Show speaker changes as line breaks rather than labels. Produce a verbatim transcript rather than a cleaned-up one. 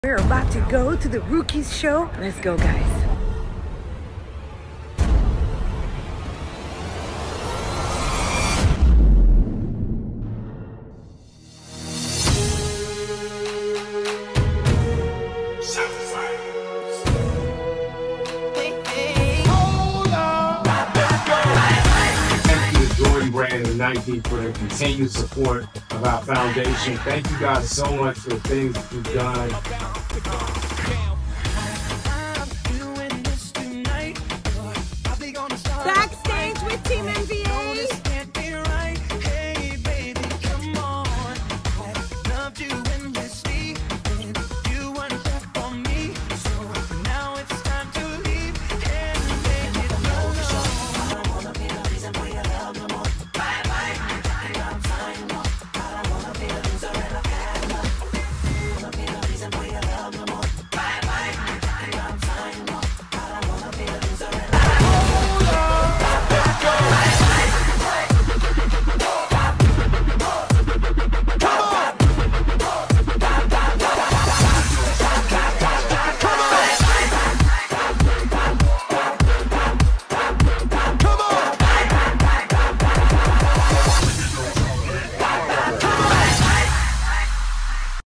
We're about to go to the Rookies show. Let's go, guys.
Brand and Nike for the continued support of our foundation. Thank you guys so much for the things that you've done.